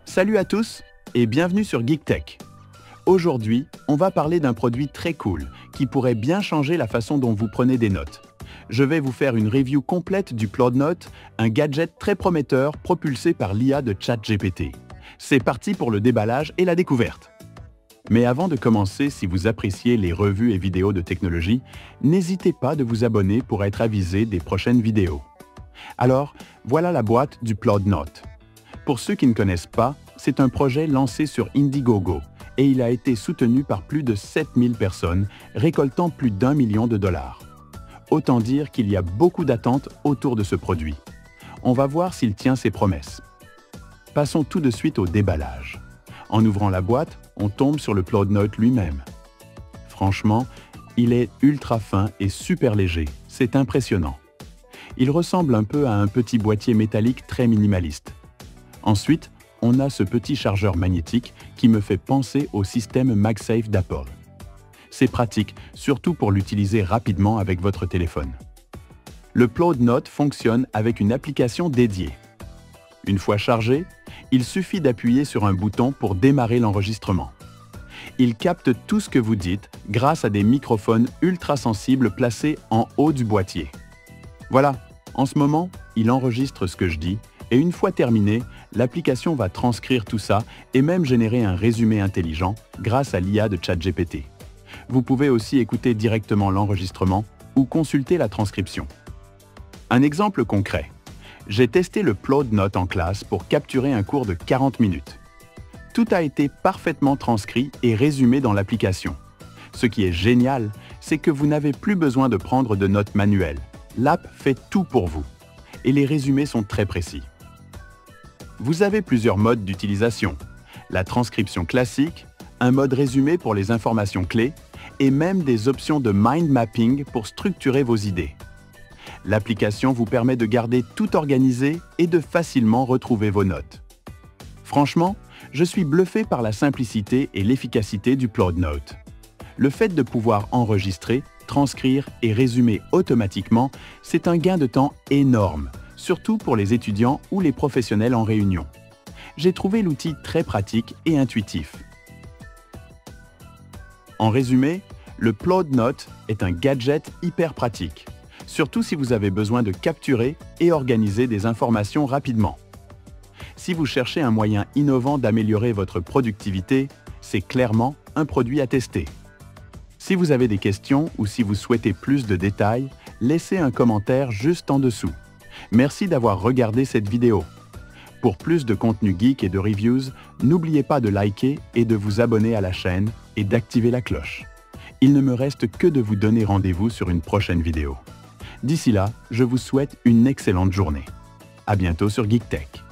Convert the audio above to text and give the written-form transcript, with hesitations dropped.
Salut à tous et bienvenue sur GeekTech. Aujourd'hui, on va parler d'un produit très cool qui pourrait bien changer la façon dont vous prenez des notes. Je vais vous faire une review complète du PloodNote, un gadget très prometteur propulsé par l'IA de ChatGPT. C'est parti pour le déballage et la découverte. Mais avant de commencer, si vous appréciez les revues et vidéos de technologie, n'hésitez pas de vous abonner pour être avisé des prochaines vidéos. Alors, voilà la boîte du PloodNote. Pour ceux qui ne connaissent pas, c'est un projet lancé sur Indiegogo et il a été soutenu par plus de 7000 personnes, récoltant plus d'1 million de dollars. Autant dire qu'il y a beaucoup d'attentes autour de ce produit. On va voir s'il tient ses promesses. Passons tout de suite au déballage. En ouvrant la boîte, on tombe sur le PloodNote lui-même. Franchement, il est ultra fin et super léger, c'est impressionnant. Il ressemble un peu à un petit boîtier métallique très minimaliste. Ensuite, on a ce petit chargeur magnétique qui me fait penser au système MagSafe d'Apple. C'est pratique, surtout pour l'utiliser rapidement avec votre téléphone. Le PloodNote fonctionne avec une application dédiée. Une fois chargé, il suffit d'appuyer sur un bouton pour démarrer l'enregistrement. Il capte tout ce que vous dites grâce à des microphones ultra sensibles placés en haut du boîtier. Voilà, en ce moment, il enregistre ce que je dis et une fois terminé, l'application va transcrire tout ça et même générer un résumé intelligent grâce à l'IA de ChatGPT. Vous pouvez aussi écouter directement l'enregistrement ou consulter la transcription. Un exemple concret. J'ai testé le PloodNote en classe pour capturer un cours de 40 minutes. Tout a été parfaitement transcrit et résumé dans l'application. Ce qui est génial, c'est que vous n'avez plus besoin de prendre de notes manuelles. L'app fait tout pour vous. Et les résumés sont très précis. Vous avez plusieurs modes d'utilisation. La transcription classique, un mode résumé pour les informations clés et même des options de mind mapping pour structurer vos idées. L'application vous permet de garder tout organisé et de facilement retrouver vos notes. Franchement, je suis bluffé par la simplicité et l'efficacité du PloodNote. Le fait de pouvoir enregistrer, transcrire et résumer automatiquement, c'est un gain de temps énorme, surtout pour les étudiants ou les professionnels en réunion. J'ai trouvé l'outil très pratique et intuitif. En résumé, le PloodNote est un gadget hyper pratique, surtout si vous avez besoin de capturer et organiser des informations rapidement. Si vous cherchez un moyen innovant d'améliorer votre productivité, c'est clairement un produit à tester. Si vous avez des questions ou si vous souhaitez plus de détails, laissez un commentaire juste en dessous. Merci d'avoir regardé cette vidéo. Pour plus de contenu geek et de reviews, n'oubliez pas de liker et de vous abonner à la chaîne et d'activer la cloche. Il ne me reste que de vous donner rendez-vous sur une prochaine vidéo. D'ici là, je vous souhaite une excellente journée. À bientôt sur GeekTech.